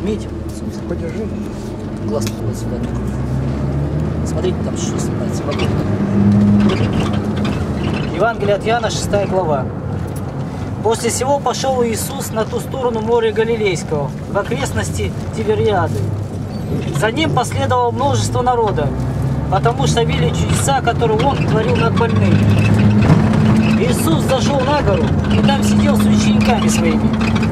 накормить. Подержи. Глаз вот сюда. Смотрите, там что снимается вокруг. Евангелие от Иоанна, 6 глава. После сего пошел Иисус на ту сторону моря Галилейского, в окрестности Тивериады. За ним последовало множество народа, потому что видели чудеса, которые он творил над больными. Иисус зашел на гору и там сидел с учениками своими.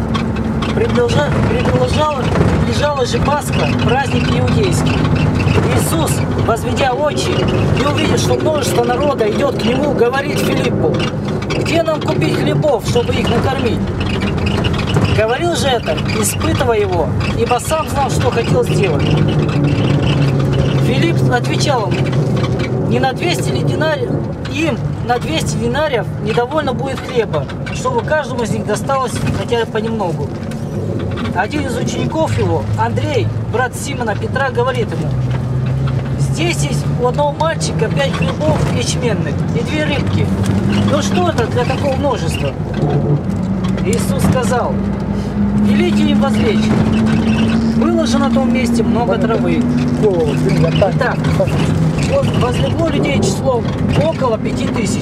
Приближалась же Пасха, праздник иудейский. Иисус, возведя очи и увидев, что множество народа идет к нему, говорит Филиппу: «Где нам купить хлебов, чтобы их накормить?» Говорил же это, испытывая его, ибо сам знал, что хотел сделать. Филипп отвечал ему: «Не на 200 ли динариев, им на 200 динариев недовольно будет хлеба, чтобы каждому из них досталось хотя бы понемногу». Один из учеников его, Андрей, брат Симона Петра, говорит ему: «Здесь есть у одного мальчика 5 хлебов ячменных и 2 рыбки. Но что это для такого множества?» Иисус сказал: «Велите им возлечь». Было же на том месте много травы. Итак, возлегло людей числом около 5000.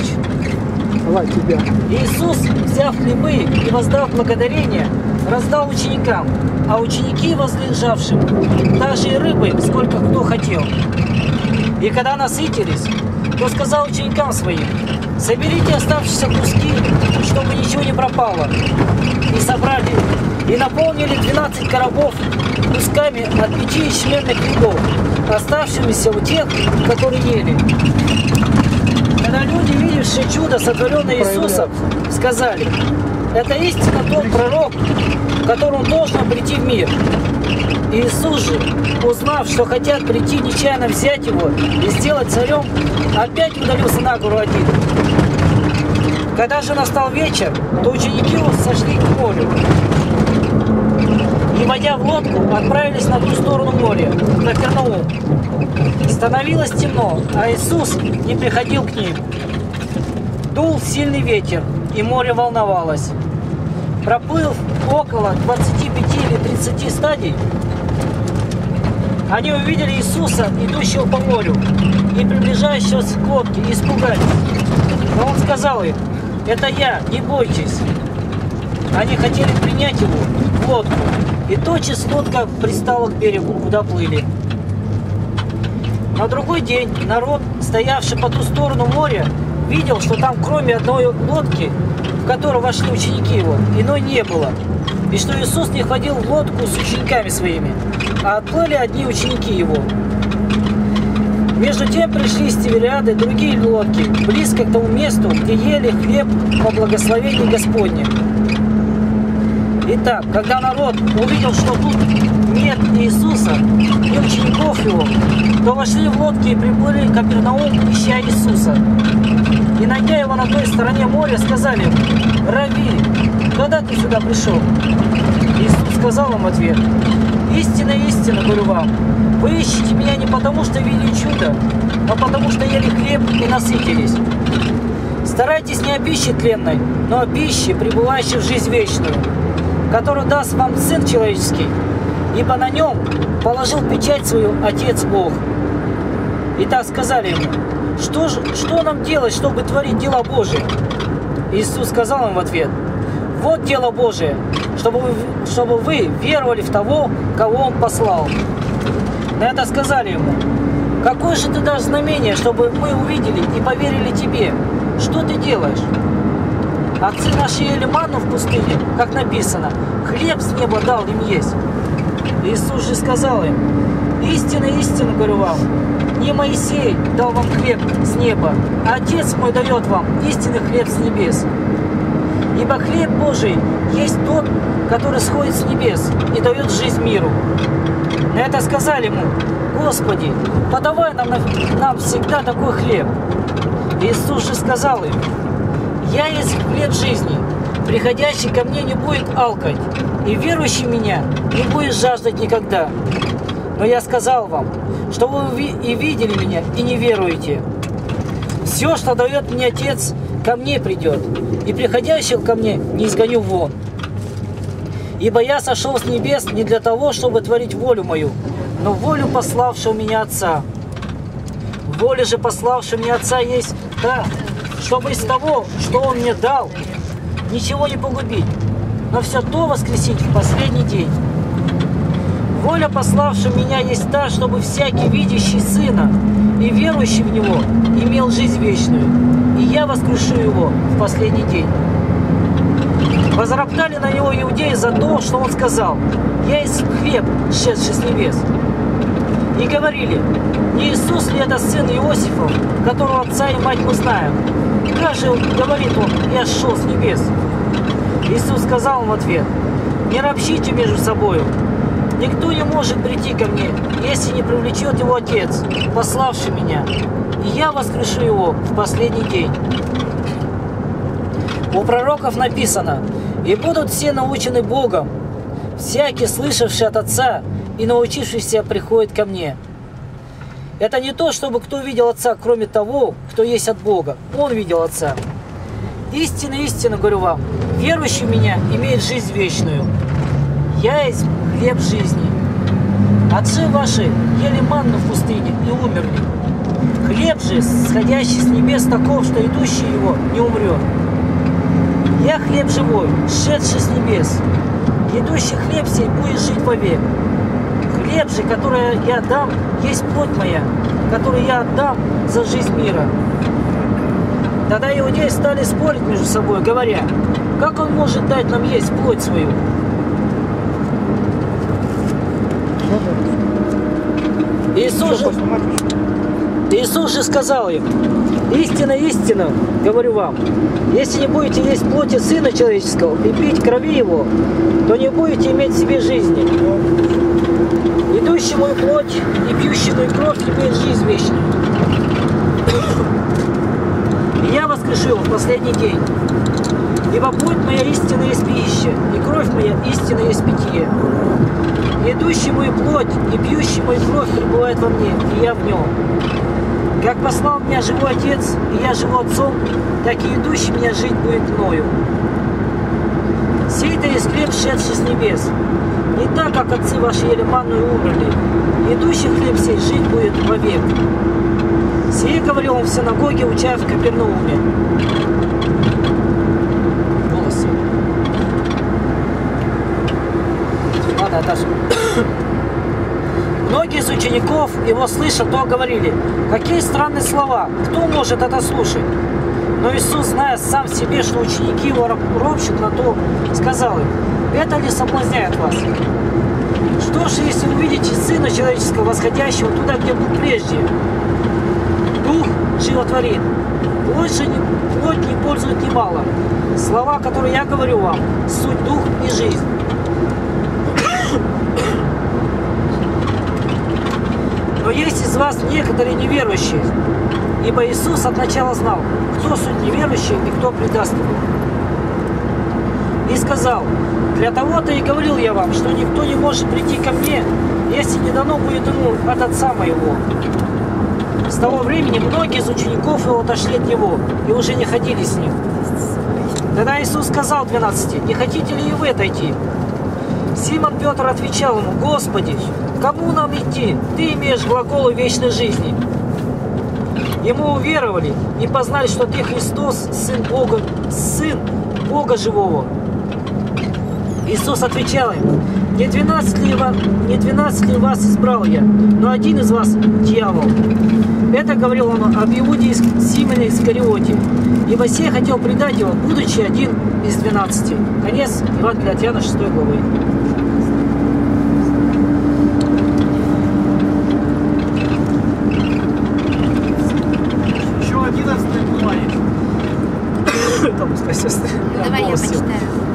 Иисус, взяв хлебы и воздав благодарение, раздал ученикам, а ученики, возлежавшим, также и рыбы, сколько кто хотел. И когда насытились, то сказал ученикам своим: «Соберите оставшиеся куски, чтобы ничего не пропало». И собрали, и наполнили 12 коробов кусками от 5 ячменных хлебов, оставшимися у тех, которые ели. Когда люди, видевшие чудо, сотворенное Иисусом, сказали: «Это истинно тот пророк, которому должно прийти в мир». Иисус же, узнав, что хотят прийти нечаянно взять его и сделать царем, опять удалился на гору один. Когда же настал вечер, то ученики его сошли к морю и, войдя в лодку, отправились на ту сторону моря, в Капернаум. Становилось темно, а Иисус не приходил к ним. Дул сильный ветер, и море волновалось. Проплыв около 25 или 30 стадий, они увидели Иисуса, идущего по морю, и приближающегося к лодке, и испугались. Но Он сказал им: «Это я, не бойтесь». Они хотели принять его в лодку, и тотчас лодка пристала к берегу, куда плыли. На другой день народ, стоявший по ту сторону моря, видел, что там кроме одной лодки, в которую вошли ученики его, иной не было, и что Иисус не ходил в лодку с учениками своими, а отплыли одни ученики его. Между тем пришли из Тивериады другие лодки, близко к тому месту, где ели хлеб по благословению Господне. Итак, когда народ увидел, что тут нет Иисуса и учеников его, то вошли в лодки и приплыли к Капернаум, ища Иисуса. И, найдя его на той стороне моря, сказали: «Рави, когда ты сюда пришел?» Иисус сказал им в ответ: «Истинно, истинно говорю вам, вы ищете меня не потому, что видели чудо, но потому, что ели хлеб и насытились. Старайтесь не о пище тленной, но о пище, пребывающей в жизнь вечную, которую даст вам Сын Человеческий, ибо на нем положил печать свою Отец Бог». И так сказали ему: что нам делать, чтобы творить дела Божии? Иисус сказал им в ответ: «Вот дело Божие, чтобы вы веровали в того, кого Он послал». На это сказали ему: «Какое же ты дашь знамение, чтобы мы увидели и поверили тебе? Что ты делаешь? Отцы наши ели манну в пустыне, как написано: хлеб с неба дал им есть». Иисус же сказал им: «Истинно, истинно говорю вам, не Моисей дал вам хлеб с неба, а Отец мой дает вам истинный хлеб с небес. Ибо хлеб Божий есть тот, который сходит с небес и дает жизнь миру». На это сказали ему: «Господи, подавай нам всегда такой хлеб». Иисус же сказал им: «Я есть хлеб жизни, приходящий ко мне не будет алкать, и верующий в меня не будет жаждать никогда. Но я сказал вам, что вы и видели меня, и не веруете. Все, что дает мне Отец, ко мне придет, и приходящих ко мне не изгоню вон. Ибо я сошел с небес не для того, чтобы творить волю мою, но волю пославшего меня Отца. Воля же пославшего меня Отца есть та, чтобы из того, что Он мне дал, ничего не погубить, но все то воскресить в последний день. Воля пославшего меня есть та, чтобы всякий, видящий Сына и верующий в Него, имел жизнь вечную, и я воскрешу его в последний день. Возроптали на него иудеи за то, что он сказал: «Я есть хлеб, шедший с небес». И говорили: «Не Иисус ли это сын Иосифов, которого отца и мать мы знаем? Как же, говорит он, я шел с небес?» Иисус сказал им в ответ: «Не ропщите между собою. Никто не может прийти ко мне, если не привлечет его Отец, пославший меня, и я воскрешу его в последний день». У пророков написано: «И будут все научены Богом, всякий, слышавший от Отца и научившийся, приходит ко мне». Это не то, чтобы кто видел Отца, кроме того, кто есть от Бога. Он видел Отца. Истинно, истинно говорю вам, верующий в меня имеет жизнь вечную. Я есть хлеб жизни. Отцы ваши ели манну в пустыне и умерли. Хлеб же, сходящий с небес, таков, что идущий его не умрет. Я хлеб живой, шедший с небес. Идущий хлеб сей будет жить вовек. Хлеб же, который я дам, есть плоть моя, которую я отдам за жизнь мира. Тогда иудеи стали спорить между собой, говоря: как он может дать нам есть плоть свою? Иисус же сказал им: истинно, истинно, говорю вам, если не будете есть плоти Сына Человеческого и пить крови Его, то не будете иметь в себе жизни. Идущий мою плоть и пьющий мою кровь имеет жизнь вечную. И я воскрешу его в последний день. Ибо плоть моя истинно есть пища, и кровь моя истинно есть питье. Идущий мою плоть и пьющий мою кровь пребывает во мне, и я в нем. Как послал меня живой Отец, и я живу Отцом, так и идущий меня жить будет мною. Сей-то есть хлеб, шедший с небес. Не так, как отцы ваши ели манну и умерли. Идущий хлеб сей жить будет вовек. Сие говорил он в синагоге, уча в Капернауме. Волосы. Ладно, Наташа. Многие из учеников его слыша, то говорили: какие странные слова, кто может это слушать? Но Иисус, зная сам в себе, что ученики его ропщут на то, сказал им: это ли соблазняет вас? Что ж, если увидите Сына Человеческого, восходящего туда, где был прежде? Дух животворит, плоть не пользует немало. Слова, которые я говорю вам, суть дух и жизнь. Но есть из вас некоторые неверующие, ибо Иисус от начала знал, кто суть неверующий и кто предаст его. И сказал: для того-то и говорил я вам, что никто не может прийти ко мне, если не дано будет ему от Отца моего. С того времени многие из учеников его отошли от него и уже не ходили с ним. Тогда Иисус сказал 12: не хотите ли и вы отойти? Симон Петр отвечал ему: Господи, кому нам идти? Ты имеешь глаголы вечной жизни. Ему уверовали и познали, что ты Христос, Сын Бога Живого. Иисус отвечал им: не 12 ли вас избрал я, но один из вас дьявол. Это говорил он об Иуде Симоне Искариоте, ибо сей хотел предать его, будучи один из 12. Конец Евангелия от Иоанна 6 главы. Еще 11 глава есть. Там, спасибо. Давай я почитаю.